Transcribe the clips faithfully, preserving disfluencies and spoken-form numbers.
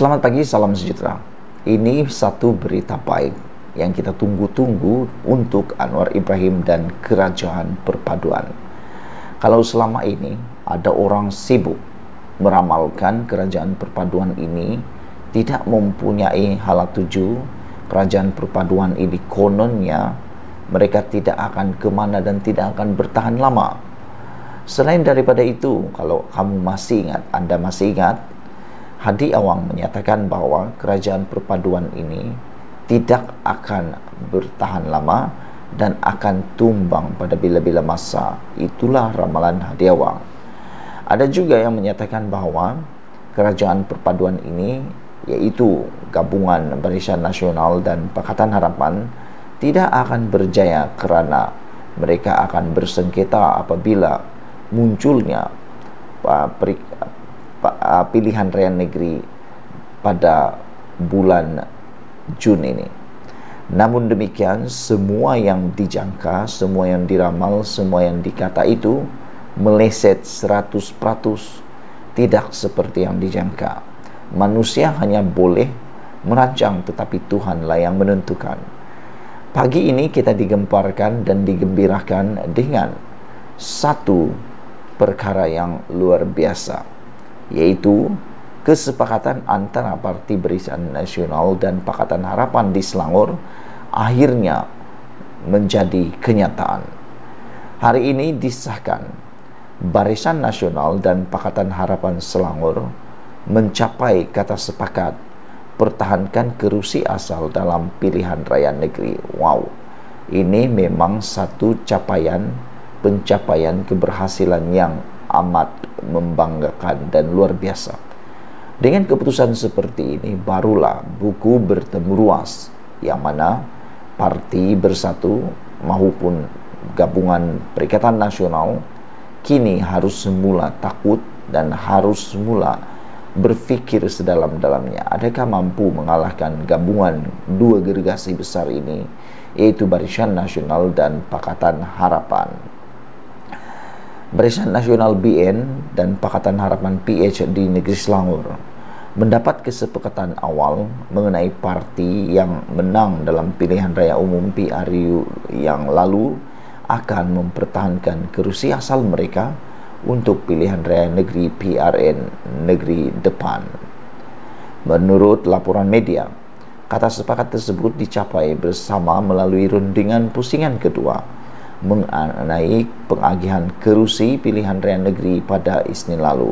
Selamat pagi, salam sejahtera. Ini satu berita baik yang kita tunggu-tunggu untuk Anwar Ibrahim dan Kerajaan Perpaduan. Kalau selama ini ada orang sibuk meramalkan Kerajaan Perpaduan ini tidak mempunyai hala tuju, Kerajaan Perpaduan ini kononnya mereka tidak akan kemana dan tidak akan bertahan lama. Selain daripada itu, kalau kamu masih ingat, Anda masih ingat, Hadi Awang menyatakan bahwa Kerajaan Perpaduan ini tidak akan bertahan lama dan akan tumbang pada bila-bila masa. Itulah ramalan Hadi Awang. Ada juga yang menyatakan bahwa Kerajaan Perpaduan ini, yaitu gabungan Barisan Nasional dan Pakatan Harapan, tidak akan berjaya kerana mereka akan bersengketa apabila munculnya uh, peri, uh, pilihan raya negeri pada bulan Jun ini. Namun demikian, semua yang dijangka, semua yang diramal, semua yang dikata itu meleset seratus peratus, tidak seperti yang dijangka. Manusia hanya boleh merancang, tetapi Tuhanlah yang menentukan. Pagi ini kita digemparkan dan digembirakan dengan satu perkara yang luar biasa, yaitu kesepakatan antara Parti Barisan Nasional dan Pakatan Harapan di Selangor akhirnya menjadi kenyataan. Hari ini disahkan Barisan Nasional dan Pakatan Harapan Selangor mencapai kata sepakat pertahankan kerusi asal dalam pilihan raya negeri. Wow, ini memang satu capaian, pencapaian keberhasilan yang amat membanggakan dan luar biasa. Dengan keputusan seperti ini, barulah buku bertemu ruas, yang mana Parti Bersatu maupun Gabungan Perikatan Nasional kini harus semula takut dan harus semula berfikir sedalam-dalamnya, adakah mampu mengalahkan gabungan dua gergasi besar ini, yaitu Barisan Nasional dan Pakatan Harapan. Barisan Nasional B N dan Pakatan Harapan P H di negeri Selangor mendapat kesepakatan awal mengenai parti yang menang dalam pilihan raya umum P R U yang lalu akan mempertahankan kerusi asal mereka untuk pilihan raya negeri P R N negeri depan. Menurut laporan media, kata sepakat tersebut dicapai bersama melalui rundingan pusingan kedua mengenai pengagihan kerusi pilihan raya negeri pada Isnin lalu.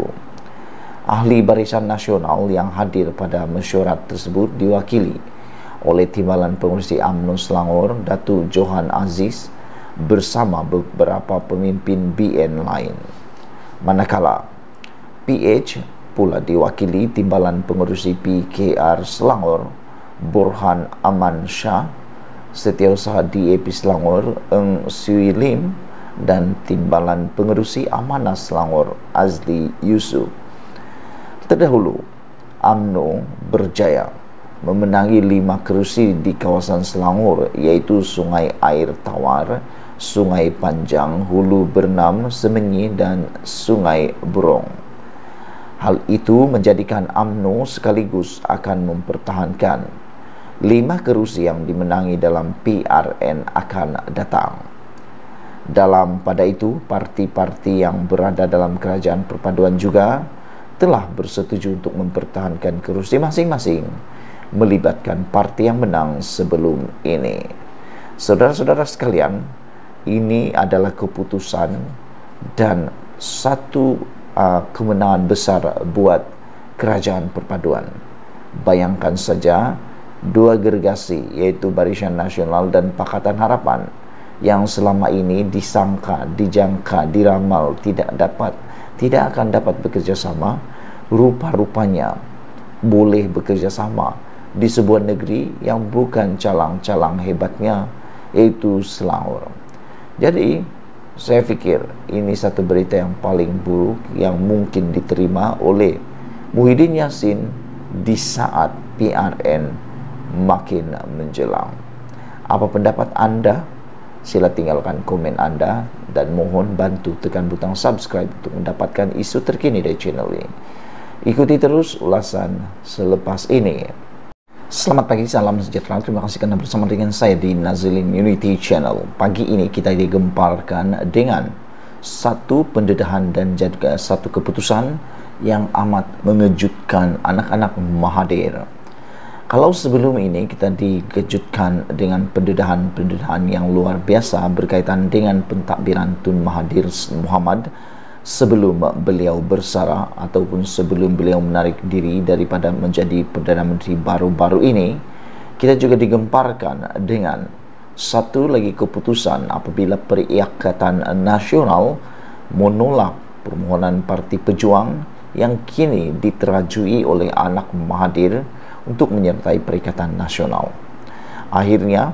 Ahli Barisan Nasional yang hadir pada mesyuarat tersebut diwakili oleh Timbalan Pengurusi U M N O Selangor, Datuk Johan Aziz, bersama beberapa pemimpin B N lain. Manakala P H pula diwakili Timbalan Pengurusi P K R Selangor, Burhan Aman Shah, Setiausaha D A P Selangor, Eng Sui Lim, dan Timbalan Pengerusi Amanah Selangor, Azli Yusuf. Terdahulu, U M N O berjaya memenangi lima kerusi di kawasan Selangor, yaitu Sungai Air Tawar, Sungai Panjang, Hulu Bernam, Semenyi, dan Sungai Burong. Hal itu menjadikan U M N O sekaligus akan mempertahankan lima kerusi yang dimenangi dalam P R N akan datang. Dalam pada itu, parti-parti yang berada dalam Kerajaan Perpaduan juga telah bersetuju untuk mempertahankan kerusi masing-masing, melibatkan parti yang menang sebelum ini. Saudara-saudara sekalian, ini adalah keputusan dan satu uh, kemenangan besar buat Kerajaan Perpaduan. Bayangkan saja, dua gergasi, yaitu Barisan Nasional dan Pakatan Harapan, yang selama ini disangka, dijangka, diramal tidak dapat, tidak akan dapat bekerja sama, rupa-rupanya boleh bekerja sama di sebuah negeri yang bukan calang-calang hebatnya, yaitu Selangor. Jadi, saya fikir ini satu berita yang paling buruk yang mungkin diterima oleh Muhyiddin Yassin di saat P R N makin menjelang. Apa pendapat Anda? Sila tinggalkan komen Anda dan mohon bantu tekan butang subscribe untuk mendapatkan isu terkini dari channel ini. Ikuti terus ulasan selepas ini. Selamat pagi, salam sejahtera. Terima kasih karena bersama dengan saya di Nazilin Unity Channel. Pagi ini kita digemparkan dengan satu pendedahan dan juga satu keputusan yang amat mengejutkan anak-anak Mahathir. Kalau sebelum ini kita dikejutkan dengan pendedahan-pendedahan yang luar biasa berkaitan dengan pentadbiran Tun Mahathir Mohamad sebelum beliau bersara ataupun sebelum beliau menarik diri daripada menjadi Perdana Menteri baru-baru ini, kita juga digemparkan dengan satu lagi keputusan apabila Perikatan Nasional menolak permohonan Parti Pejuang yang kini diterajui oleh anak Mahathir untuk menyertai Perikatan Nasional. Akhirnya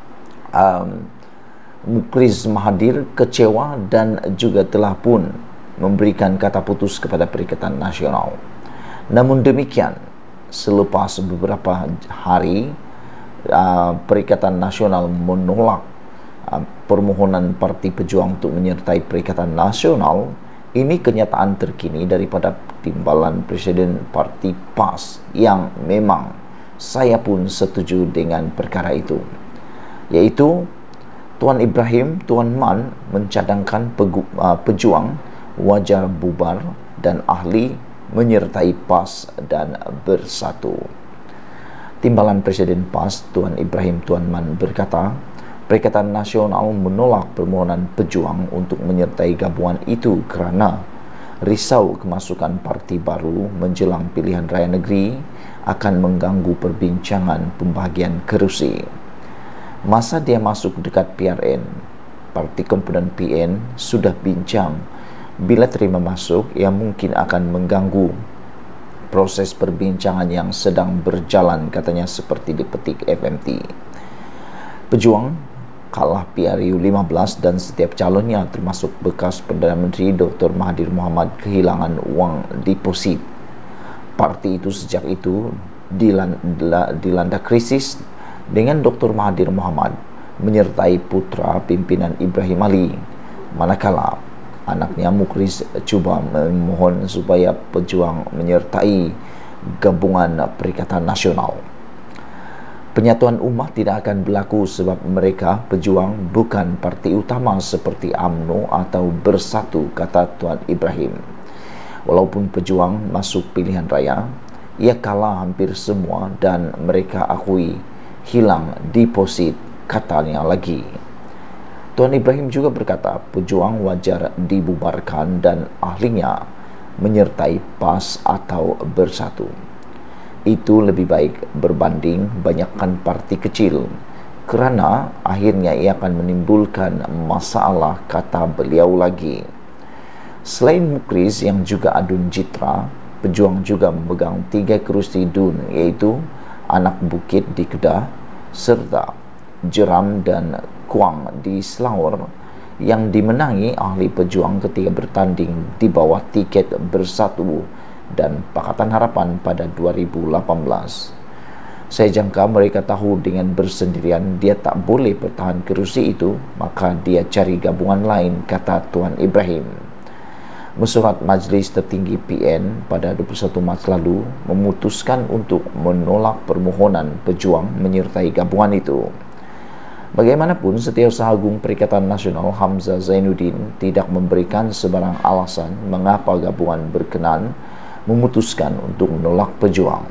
um, Mukhriz Mahathir kecewa dan juga telah pun memberikan kata putus kepada Perikatan Nasional. Namun demikian, selepas beberapa hari uh, Perikatan Nasional menolak uh, permohonan Parti Pejuang untuk menyertai Perikatan Nasional, ini kenyataan terkini daripada timbalan Presiden Parti P A S yang memang saya pun setuju dengan perkara itu, yaitu Tuan Ibrahim Tuan Man mencadangkan pegu, uh, pejuang wajar bubar dan ahli menyertai P A S dan bersatu. Timbalan Presiden P A S Tuan Ibrahim Tuan Man berkata, Perikatan Nasional menolak permohonan pejuang untuk menyertai gabungan itu kerana risau kemasukan parti baru menjelang pilihan raya negeri akan mengganggu perbincangan pembahagian kerusi. Masa dia masuk dekat P R N, Parti Komponen P N sudah bincang bila terima masuk ia mungkin akan mengganggu proses perbincangan yang sedang berjalan, katanya seperti dipetik F M T. Pejuang kalah P R U lima belas dan setiap calonnya termasuk bekas Perdana Menteri Doktor Mahathir Mohamad kehilangan uang deposit. Parti itu sejak itu dilanda, dilanda krisis dengan Doktor Mahathir Mohamad menyertai putra pimpinan Ibrahim Ali, manakala anaknya Mukhriz cuba memohon supaya pejuang menyertai gabungan Perikatan Nasional. Penyatuan umat tidak akan berlaku sebab mereka pejuang bukan parti utama seperti U M N O atau Bersatu, kata Tuan Ibrahim. Walaupun pejuang masuk pilihan raya, ia kalah hampir semua dan mereka akui hilang deposit, katanya lagi. Tuan Ibrahim juga berkata pejuang wajar dibubarkan dan ahlinya menyertai P A S atau Bersatu. Itu lebih baik berbanding banyakkan parti kecil kerana akhirnya ia akan menimbulkan masalah, kata beliau lagi. Selain Mukhriz yang juga adun jitra, pejuang juga memegang tiga kerusi D U N, iaitu Anak Bukit di Kedah serta Jeram dan Kuang di Selangor yang dimenangi ahli pejuang ketika bertanding di bawah tiket Bersatu dan Pakatan Harapan pada dua ribu lapan belas. Saya jangka mereka tahu dengan bersendirian dia tak boleh bertahan kerusi itu, maka dia cari gabungan lain, kata Tuan Ibrahim. Mesyuarat Majlis Tertinggi P N pada dua puluh satu Mac lalu memutuskan untuk menolak permohonan pejuang menyertai gabungan itu. Bagaimanapun, Setiausaha Agung Perikatan Nasional Hamzah Zainuddin tidak memberikan sebarang alasan mengapa gabungan berkenan memutuskan untuk menolak pejuang.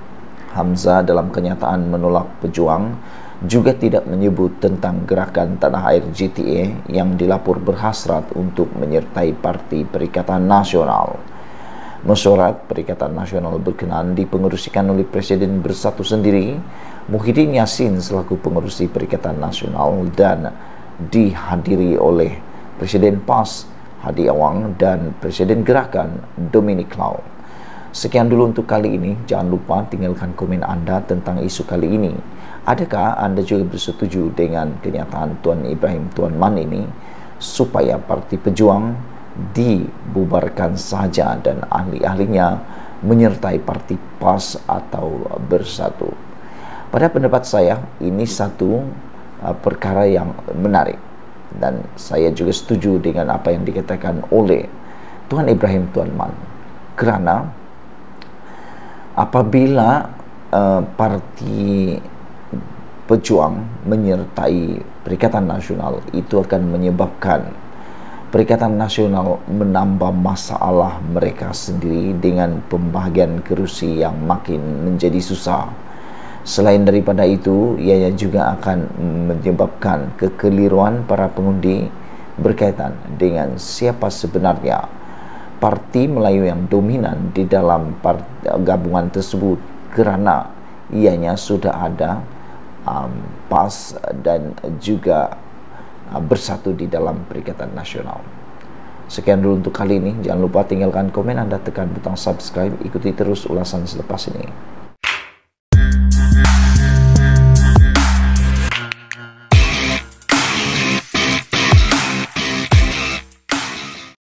Hamzah dalam kenyataan menolak pejuang juga tidak menyebut tentang gerakan tanah air G T A yang dilapor berhasrat untuk menyertai Parti Perikatan Nasional. Mesyuarat Perikatan Nasional berkenan dipengerusikan oleh Presiden Bersatu sendiri, Muhyiddin Yassin selaku pengerusi Perikatan Nasional, dan dihadiri oleh Presiden P A S Hadi Awang dan Presiden Gerakan Dominic Lau. Sekian dulu untuk kali ini. Jangan lupa tinggalkan komen anda tentang isu kali ini. Adakah anda juga bersetuju dengan kenyataan Tuan Ibrahim Tuan Man ini supaya Parti Pejuang dibubarkan saja dan ahli-ahlinya menyertai Parti P A S atau Bersatu? Pada pendapat saya, ini satu uh, perkara yang menarik dan saya juga setuju dengan apa yang dikatakan oleh Tuan Ibrahim Tuan Man, kerana apabila uh, parti pejuang menyertai Perikatan Nasional, itu akan menyebabkan Perikatan Nasional menambah masalah mereka sendiri dengan pembagian kerusi yang makin menjadi susah. Selain daripada itu, ianya juga akan menyebabkan kekeliruan para pengundi berkaitan dengan siapa sebenarnya parti Melayu yang dominan di dalam gabungan tersebut, kerana ianya sudah ada um, P A S dan juga uh, bersatu di dalam Perikatan Nasional. Sekian dulu untuk kali ini. Jangan lupa tinggalkan komen Anda, tekan butang subscribe, ikuti terus ulasan selepas ini.